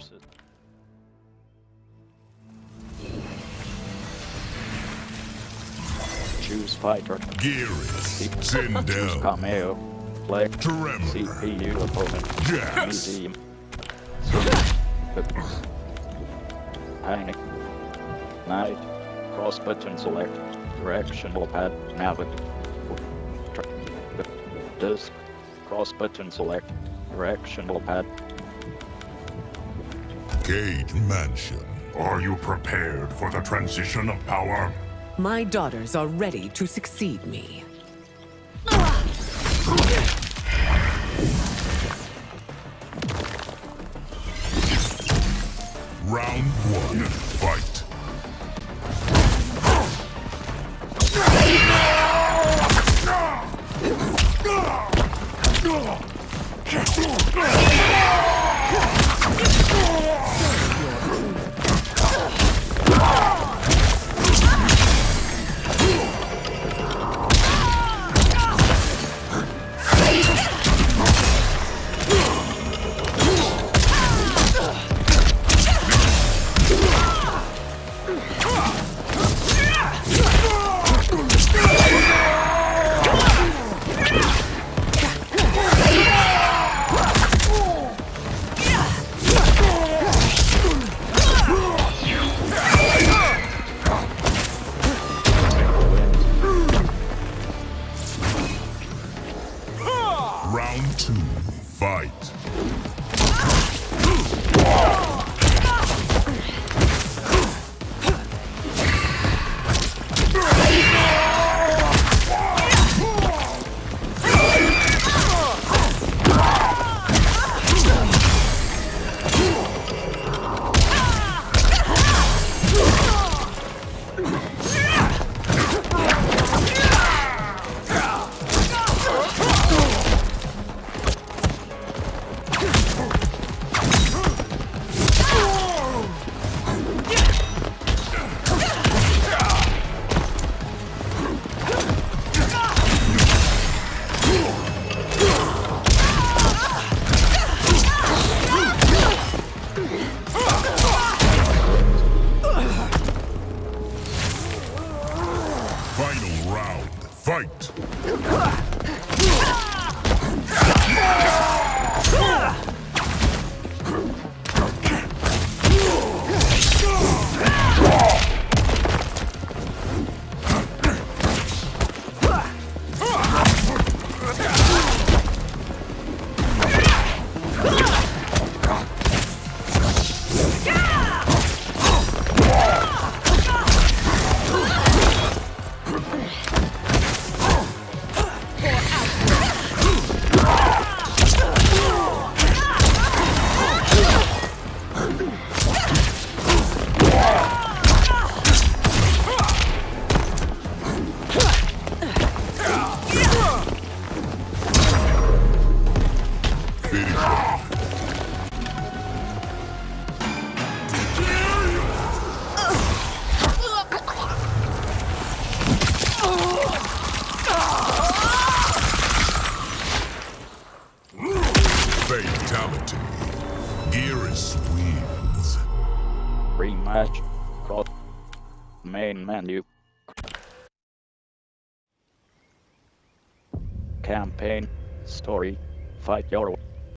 versus. Choose fighter. Geras, Choose Sindel, cameo. Play. Tremor, CPU opponent. Geras, Museum. Panic. Night. Cross button select. Directional pad. Navigate. Disk. Cross button select. Directional pad. Cage Mansion. Are you prepared for the transition of power? My daughters are ready to succeed me. Round 1, fight. Round 2, fight. Final round, fight! Fatality. Geras wins. Rematch. Cross. Main menu. Campaign. Story. Fight your way.